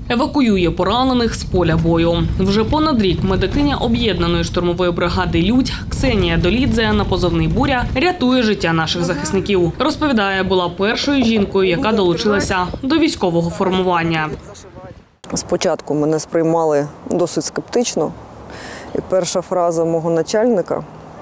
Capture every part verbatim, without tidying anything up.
Евакуює поранених з поля бою. Вже понад рік медикиня об'єднаної штурмової бригади «Людь» Ксенія Долідзе на позивний «Буря» рятує життя наших захисників. Розповідає, була першою жінкою, яка долучилася до військового формування. Спочатку мене сприймали досить скептично. І перша фраза мого начальника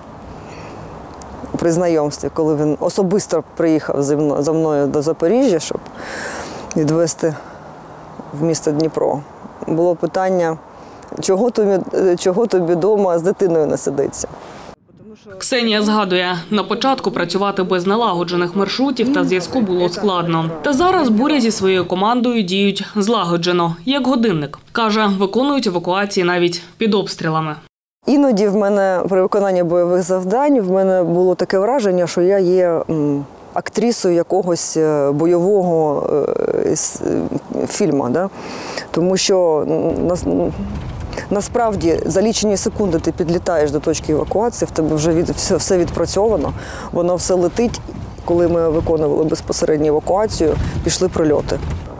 при знайомстві, коли він особисто приїхав за мною до Запоріжжя, щоб відвезти в місто Дніпро, було питання, чого тобі, чого тобі вдома з дитиною не сидиться. Ксенія згадує, на початку працювати без налагоджених маршрутів та зв'язку було складно. Та зараз «Буря» зі своєю командою діють злагоджено, як годинник. Каже, виконують евакуації навіть під обстрілами. Іноді в мене при виконанні бойових завдань в мене було таке враження, що я є актрисою якогось бойового фільму. Да? Тому що насправді за лічені секунди ти підлітаєш до точки евакуації, в тебе вже від, все, все відпрацьовано, воно все летить. Коли ми виконували безпосередню евакуацію, пішли прильоти.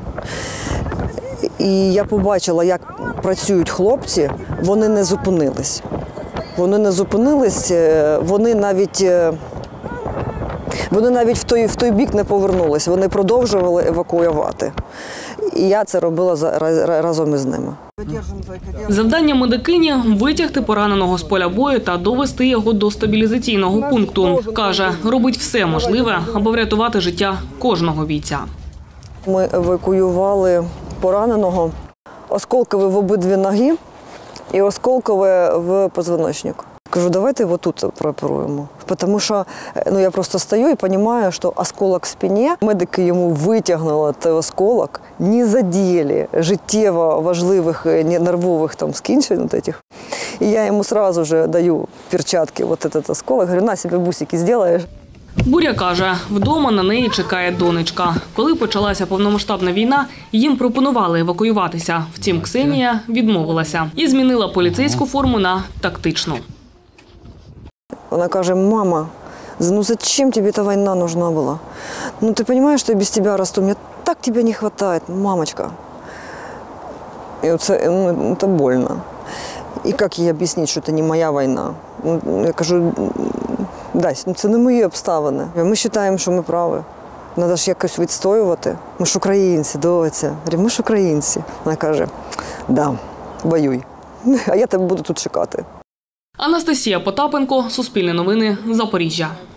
І я побачила, як працюють хлопці, вони не зупинились. Вони не зупинились, вони навіть, вони навіть в той, в той бік не повернулись, вони продовжували евакуювати. І я це робила разом із ними. Завдання медикині – витягти пораненого з поля бою та довести його до стабілізаційного пункту. Каже, робить все можливе, аби врятувати життя кожного бійця. Ми евакуювали пораненого, осколкове в обидві ноги і осколкове в позвоночник. Кажу, давайте його тут прооперуємо. Тому що ну, я просто стою і розумію, що осколок в спині, медики йому витягнули цей осколок, не задіяли життєво важливих нервових там, скінчень. І я йому одразу ж даю перчатки, вот этот осколок, говорю, на себе бусики зробиш. Буря каже, вдома на неї чекає донечка. Коли почалася повномасштабна війна, їм пропонували евакуюватися. Втім, Ксенія відмовилася і змінила поліцейську форму на тактичну. Вона каже, мама, ну зачем тобі ця війна нужна була? Ну ти розумієш, що я без тебе росту, мені так тебе не вистачає, мамочка. І це, ну, це больно. І як їй об'яснити, що це не моя війна? Я кажу, Дась, ну це не мої обставини. Ми вважаємо, що ми праві. Треба ж якось відстоювати. Ми ж українці, доця. Ми ж українці. Вона каже, да, воюй. А я тебе буду тут чекати. Анастасія Потапенко, Суспільне новини, Запоріжжя.